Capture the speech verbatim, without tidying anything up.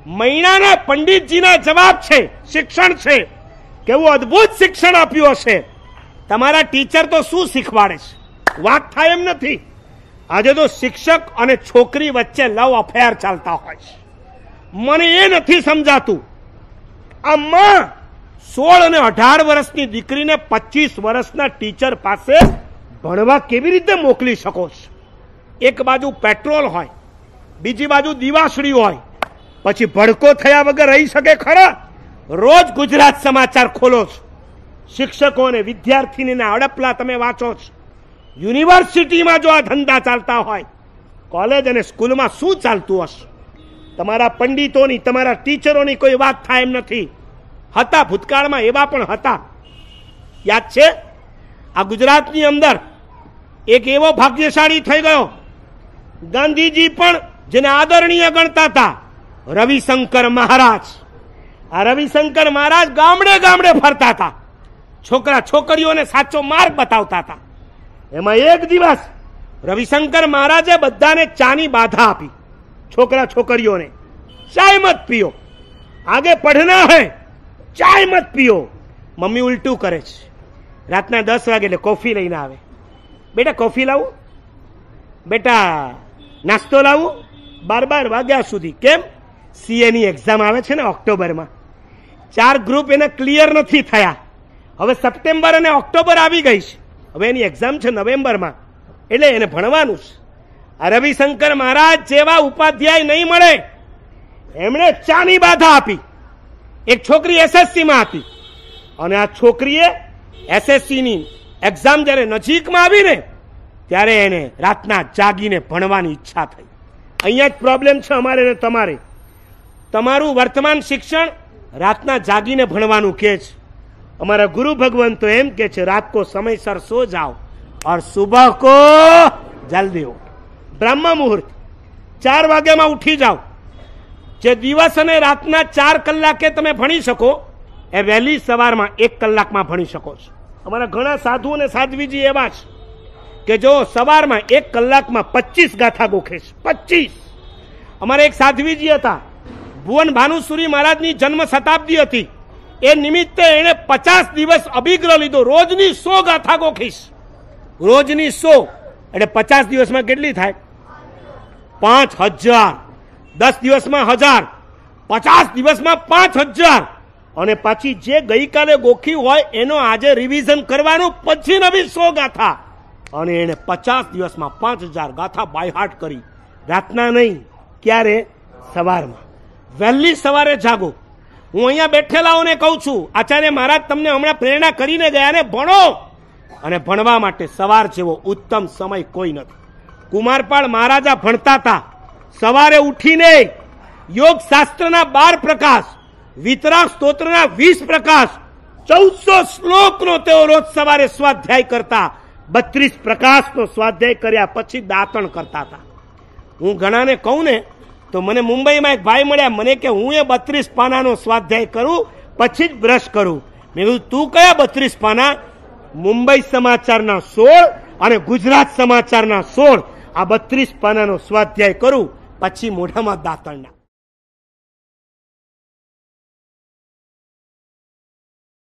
મૈણાના પંડિતજીના જવાબ છે, શિક્ષણ છે. કેવું અદ્ભુત શિક્ષણ આપ્યું હશે. તમારા ટીચર તો શું શીખવાડે છે, વાત થાય એમ નથી. આજે તો શિક્ષક અને છોકરી વચ્ચે લવ અફેર ચાલતા હોય છે. મને એ નથી સમજાતું, આ માં સોળ અને અઢાર વર્ષની દીકરીને પચીસ વર્ષના ટીચર પાસે ભણવા કેવી રીતે મોકલી શકો છો? એક બાજુ પેટ્રોલ હોય, બીજી બાજુ દીવાસળી હોય, પછી ભડકો થયા વગર રહી શકે ખરા? રોજ ગુજરાત સમાચાર ખોલો છો, શિક્ષકો અને વિદ્યાર્થીનીના અડપલા તમે વાંચો છો. યુનિવર્સિટીમાં જો આ ધંધા ચાલતા હોય, કોલેજ અને સ્કૂલમાં શું ચાલતું હશે? તમારા પંડિતોની, તમારા ટીચરોની કોઈ વાત થાય એમ નથી. હતા ભૂતકાળમાં, એવા પણ હતા. યાદ છે? આ ગુજરાતની અંદર એક એવો ભાગ્યશાળી થઈ ગયો, ગાંધીજી પણ જેને આદરણીય ગણતા હતા, રવિશંકર મહારાજ. આ રવિશંકર મહારાજ ગામડે ગામડે ફરતા હતા, છોકરા છોકરીઓને સાચો માર્ગ બતાવતા હતા. એમાં એક દિવસ રવિશંકર મહારાજે બધાને ચાની બાધા આપી, છોકરા છોકરીઓને, ચાય મત પીઓ, આગે પઢના હૈ, ચાય મત પીઓ. મમ્મી ઉલટું કરે છે. રાતના દસ વાગે એટલે કોફી લઈને આવે. બેટા કોફી લાવું, બેટા નાસ્તો લાવું, બાર બાર વાગ્યા સુધી. કેમ? સીએ ની એક્ઝામ આવે છે ને ઓક્ટોબરમાં. ચાર ગ્રુપ એને ક્લિયર નથી થયા. હવે સપ્ટેમ્બર અને ઓક્ટોબર આવી ગઈ છે, હવે એની એક્ઝામ છે નવેમ્બરમાં, એટલે એને ભણવાનું છે. આ રવિશંકર મહારાજ જેવા ઉપાધ્યાય નહીં મળે. એમણે ચાની બાધા આપી. એક છોકરી એસએસસીમાં હતી, અને આ છોકરીએ એસએસસીની એક્ઝામ જ્યારે નજીકમાં આવી ને, ત્યારે એને રાતના જાગીને ભણવાની ઈચ્છા થઈ. અહીંયા જ પ્રોબ્લેમ છે અમારે ને તમારે. તમારું વર્તમાન શિક્ષણ રાતના જાગીને ભણવાનું કે છે. અમારા ગુરુ ભગવાન તો એમ કે છે, રાત કો સમયસર સો જાઓ और सुबह को जल्दी उठो. બ્રહ્મ મુહૂર્ત ચાર વાગ્યામાં ઉઠી જાઓ. જે દિવસ અને રાતના ચાર કલાકે તમે ભણી શકો, એ વહેલી સવારમાં એક કલાકમાં ભણી શકો છો. અમારા ઘણા સાધુ અને સાધ્વીજી એવા છે કે જો સવારમાં એક કલાકમાં પચીસ ગાથા ગોખે છે. પચીસ. અમારા એક સાધ્વીજી હતા, ભુવન ભાનુસુરી મહારાજની જન્મ શતાબ્દી હતી, એ નિમિત્તે એને પચાસ દિવસ અભિગ્રહ લીધો. રોજની સો ગાથા ગોખીશ, રોજની સો, એટલે પચાસ દિવસમાં કેટલી થાય? પાંચ હજાર. દસ દિવસમાં હજાર, પચાસ દિવસમાં પાંચ હજાર. અને પાછી જે ગઈકાલે ગોખી હોય એનો આજે રિવિઝન કરવાનું, પછી નવી સો ગાથા. અને એને પચાસ દિવસમાં પાંચ હજાર ગાથા બાયહાર્ટ કરી. રાતના નહીં, ક્યારે? સવારમાં. વહેલી સવારે જાગો. હું અહીંયા બેઠેલાઓને કહું છું, આચાર્ય મહારાજ તમને હમણાં પ્રેરણા કરીને ગયા ને, ભણો. અને ભણવા માટે સવાર જેવો ઉત્તમ સમય કોઈ નથી. કુમારપાળ મહારાજા ભણતા હતા. સવારે ઉઠીને યોગ શાસ્ત્રના બાર પ્રકાશ, વિતરાગ સ્તોત્રના વીસ પ્રકાશ, ચૌદસો શ્લોકનો તેઓ રોજ સવારે સ્વાધ્યાય કરતા. બત્રીસ પ્રકાશનો સ્વાધ્યાય કર્યા પછી દાંતણ કરતા હતા. હું ઘણાને કહું ને તો મને મુંબઈમાં એક ભાઈ મળ્યા, મને કે હું એ બત્રીસ પાનાનો સ્વાધ્યાય કરું પછી જ બ્રશ કરું. મેં કીધું તું કયા બત્રીસ પાના? મુંબઈ સમાચારના સોળ અને ગુજરાત સમાચારના સોળ, આ બત્રીસ પાનાનો સ્વાધ્યાય કરું પછી મોઢામાં દાંતણના.